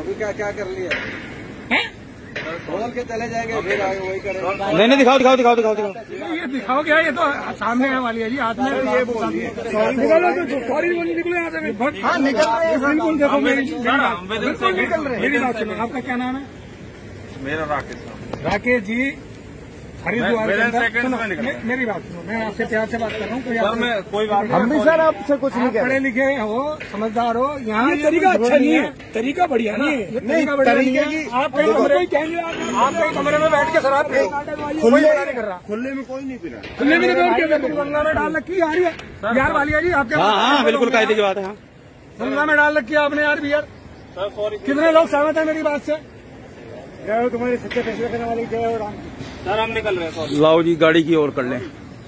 अभी क्या क्या कर लिया बोल के चले जाएंगे, फिर आगे वही करेंगे। नहीं दिखाओ। ये दिखाओ क्या, ये तो सामने है वाली है जी, हाथ में ये बोलिए सॉरी निकलो यहाँ से। हाँ निकल रहे हैं बिल्कुल, देखो मेरी बात सुनो। आपका क्या नाम है? मेरा राकेश जी, हरिद्वार के अंदर। मेरी बात सुनो, मैं आपसे प्यार से बात कर रहा हूँ। कोई बात हम भी सर आपसे कुछ नहीं कह रहे। पढ़े लिखे हो, समझदार हो। यहाँ तरीका अच्छा नहीं है, तरीका बढ़िया नहीं है। तरीका बढ़िया नहीं है। आप कहीं कमरे में बैठ के शराब पी, खुले नहीं कर रहा। खुले में कोई नहीं पी रहा। खुले में गंगा में डाल रखी आ रही है यार वाली है जी आपके। हाँ बिल्कुल कायदे की बात है। गंगा में डाल रखी है आपने यार बियर। कितने लोग सहमत है मेरी बात से? तुम्हारे सच्चे फैसले करने वाले जय हो राम। सर हम निकल रहे हैं। लाओ जी गाड़ी की ओर कर लें।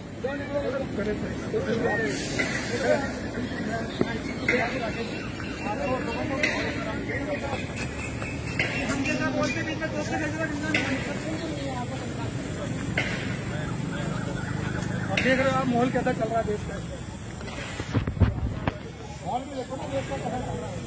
देख रहे हो आप माहौल कैसा चल रहा है देश का। माहौल भी देखो ना देश का कैसा चल रहा है।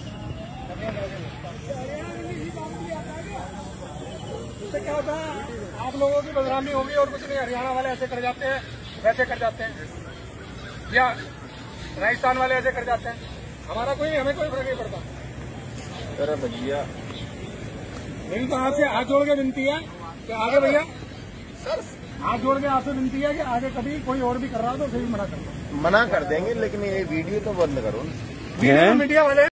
इससे क्या होता है, आप लोगों की बदनामी होगी और कुछ नहीं। हरियाणा वाले ऐसे कर जाते हैं, वैसे कर जाते हैं, या राजस्थान वाले ऐसे कर जाते हैं। हमारा कोई नहीं, हमें कोई फर्क नहीं पड़ता। अरे भैया मेरी तो आपसे हाथ जोड़ के विनती है कि आगे भैया सर हाथ जोड़ के आपसे विनती है कि आगे कभी कोई और भी कर रहा हो तो फिर मना कर दो। मना कर देंगे, लेकिन ये वीडियो तो बंद करो। मीडिया वाले